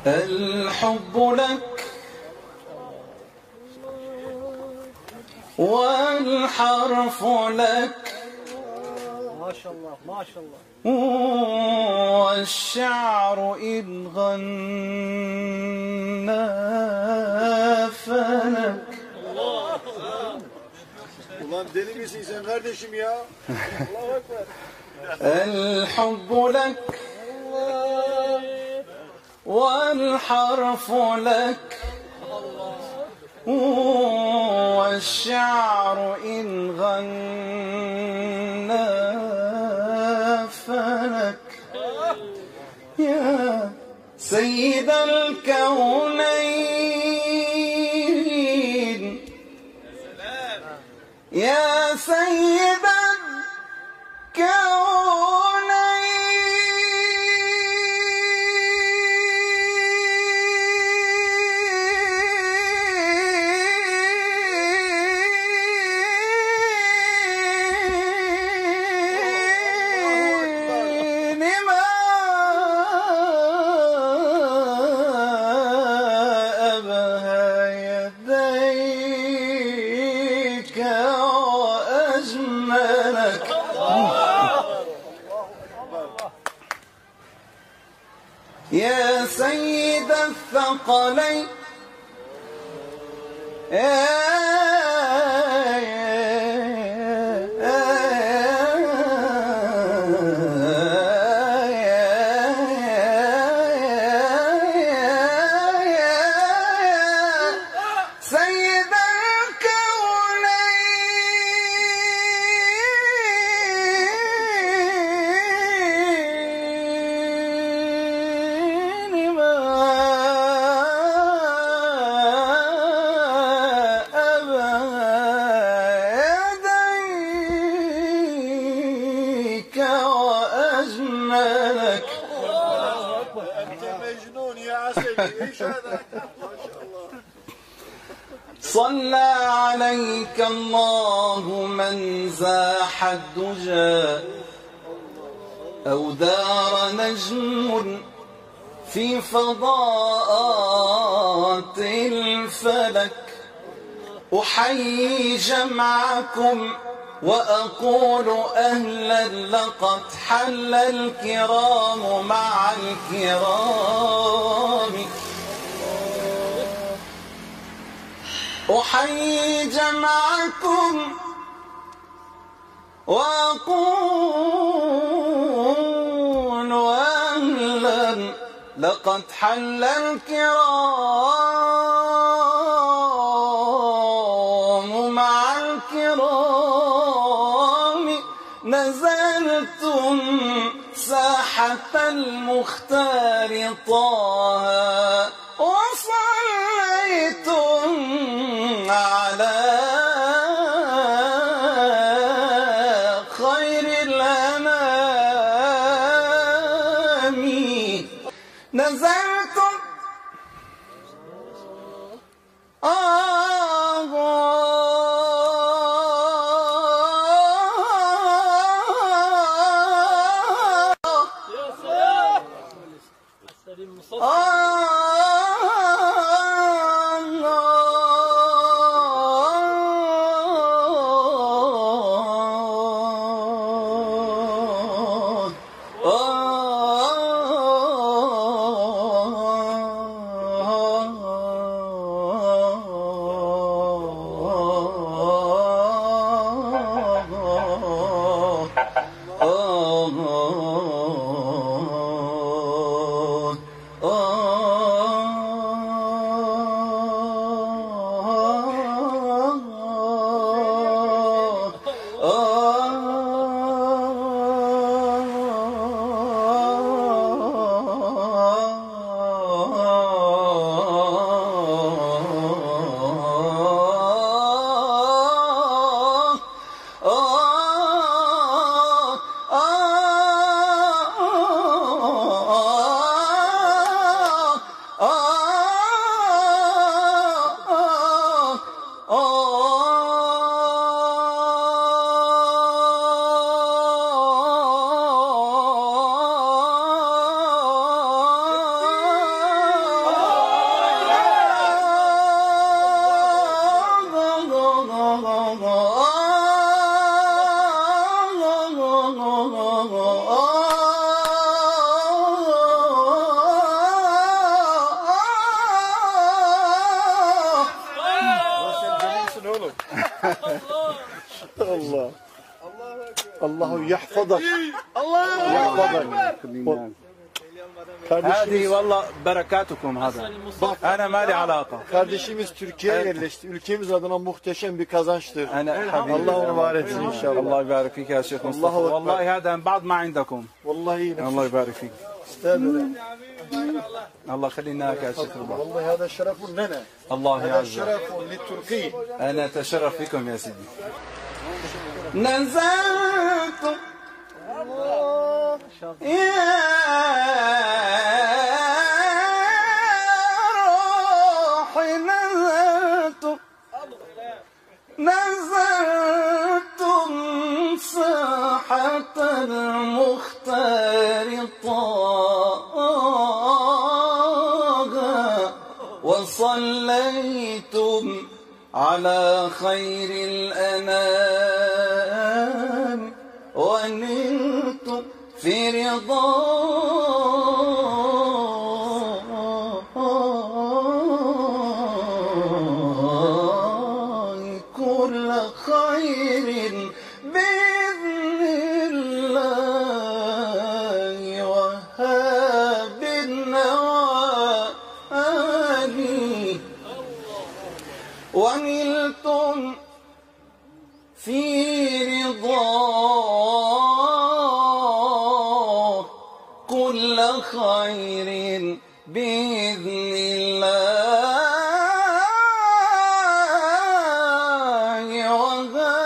الحب لك والحرف لك ما شاء الله ما شاء الله والشعر إن غنى فلك. Ulan deli misin sen kardeşim ya? Allahu Ekber. الحب لك والحرف لك والشعر إن غنى فلك. يا سيد الكونين يا سيد يا سيد الثقلين صلى عليك الله من زاح الدجى أو دار نجم في فضاءات الفلك. أحيي جمعكم وأقول أهلا لقد حل الكرام مع الكرام. أحيي جمعكم وأقول أهلا لقد حل الكرام مع الكرام. نزلتم ساحة المختار طه وصليتم على خير الأنام. نزلتم Oh Allahu yahfadak. Yahfadak. هذه Kardeşimiz, والله بركاتكم هذا. أنا ما لي علاقة. kardeşimiz Türkiye'ye yerleşti. Ülkemiz adına muhteşem bir kazançtır. أنا حبيبي. Allah onu var etsin inşallah. الله يبارك فيك يا شيخ مصطفى. الله أكبر. والله هذا من بعض ما عندكم. Vallahi الله يبارك فيك. istemiyorum. الله يخلينا لك يا شيخ الله. Vallahi hada şerefun lana. الله Hada يعزك. şerefun li Türkiye. أنا أتشرف بكم يا سيدي. نزلت يا روحي نزلتم ساحة المختار طه وصليتم على خير الأنام ونلتم في رضاه كل خير بإذن الله وهاب النوالي ونلتم في رضاه كل خير بإذن الله وهاب